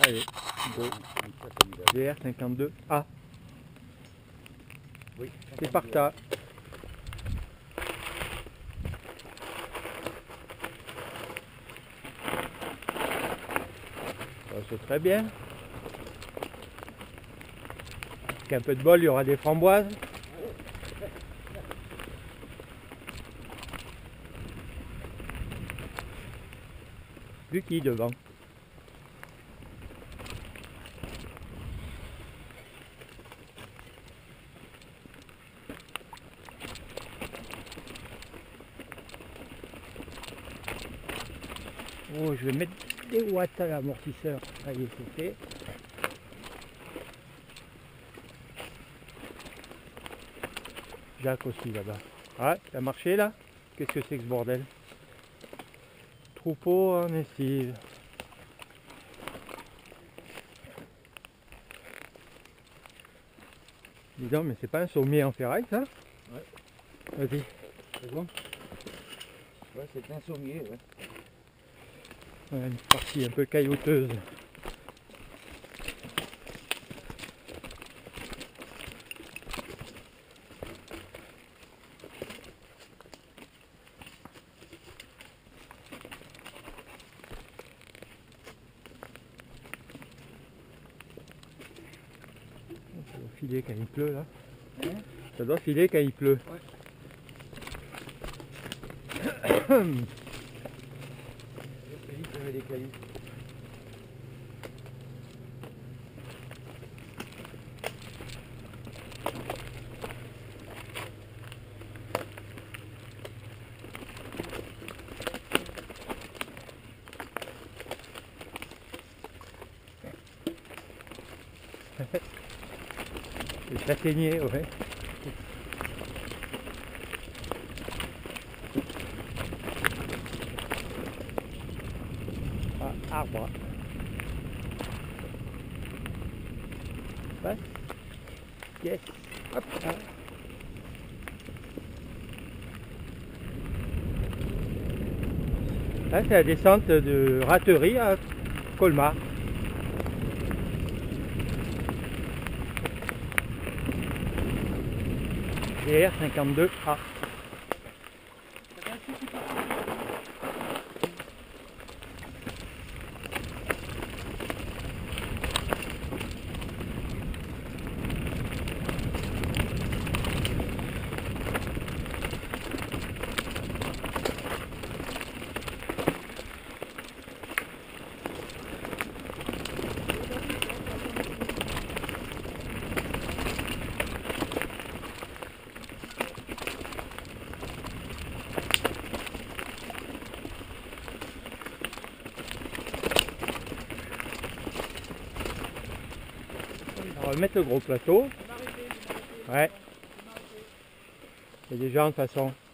Allez, go. DR52A. Oui, C'est par tas. C'est très bien. Avec un peu de bol, il y aura des framboises. Vu qui devant. Oh, je vais mettre des watts à l'amortisseur. Ça y est, c'est fait. Jacques aussi là-bas. Ah, ça a marché là? Qu'est-ce que c'est que ce bordel? Troupeau en estive. Dis donc, mais c'est pas un sommier en ferraille ça? Ouais. Vas-y. C'est bon? Ouais, c'est un sommier, ouais. Ouais, une partie un peu caillouteuse. Ça doit filer quand il pleut là. Hein? Ça doit filer quand il pleut. Ouais. Il y avait des cailloux. Le châtaignier, ouais. Ah, arbre. Passe. Yes. Hop là. Là, c'est la descente de Raterie à Colmar. DR52A. On va remettre le gros plateau. Ouais. Il y a des gens de toute façon.